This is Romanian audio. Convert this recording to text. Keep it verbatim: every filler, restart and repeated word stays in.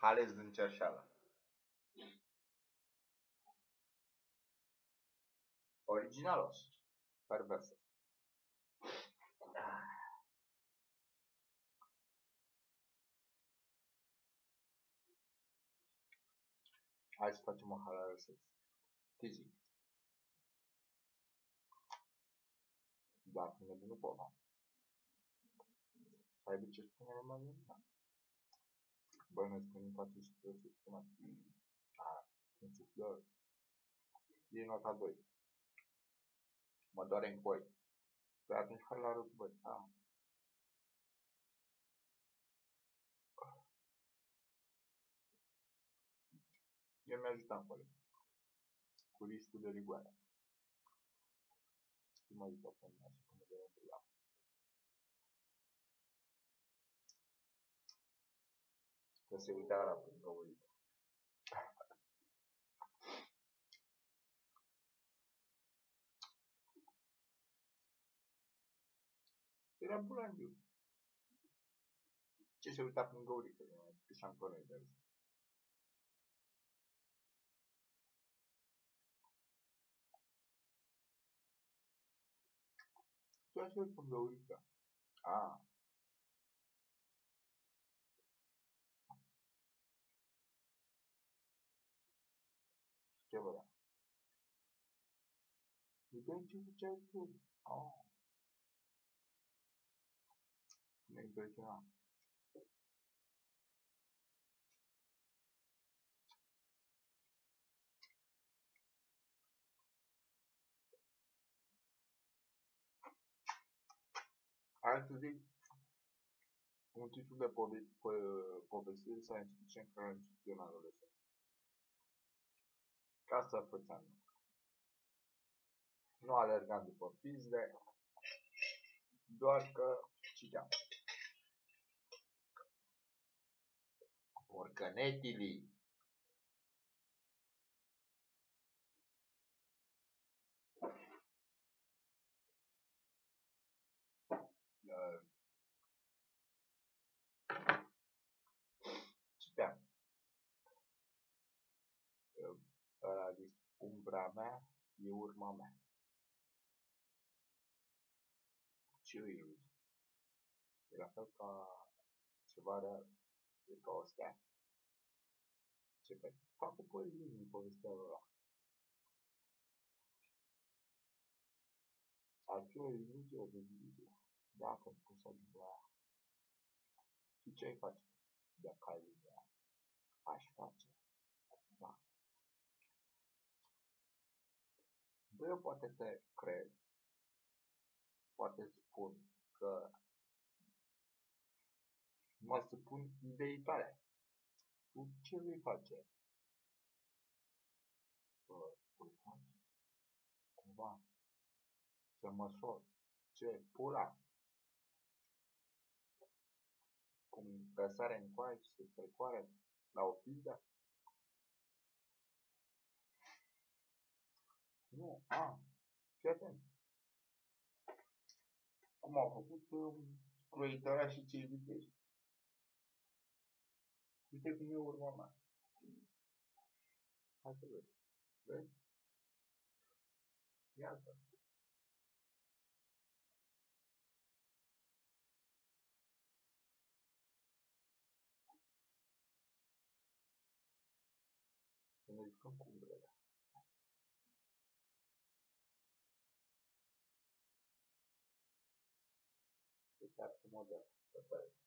ales din cerșeală. Originalos. Perversos. Hai să facem o halal sex. Ce zic? Dar când nu pot, nu? Să aibă ce spune mai bine? Da. Băi, noi spunem face și tot ce spune. A, când se flori. E nota doi. Mă doare în coi. Păi atunci hai la război. A. Eu mi-ajutam cu ele. Cu riscul de rigoare. Și mă ajută pe mine și cum de la. Că se uita la până găurit. Era bulangiu. Ce se uita până găurit? Că și-am corect de asta. Ce așa e până găurită? A. Ce vrea? Uite ce făceai tu. A. Ne impresiona. Hai să zic un titlu de pove po povestire science fiction care am citit în adolescență. Casa făceam. Nu alergam după pizde, doar că citeam. Porcănetilii. Citeam. Ăla a zis, umbra mea e urma mea. Ce e? E la fel ca ceva real. E ca o stea. Ce pe? Fac o poezie din povestea ăla. Ar fi o iluzie, o deziluzie. Dacă îmi pus să ajung la ea. Și ce ai face? Dacă ai ideea. Aș face. Da. Bă, eu poate te cred. Poate spun că mă supun ideii tale. Tu ce vei face? Bă, voi face. Cumva. Să măsor. Ce? Pula. Cum că sare în coaie și se strecoare la o pildă? Nu, a, fii atent. Cum au făcut um, croitoarea și cei vitești. Uite cum e urma mea. Hai să vezi. Vezi? Iată. Să ne jucăm cu umbrele. Este foarte modern.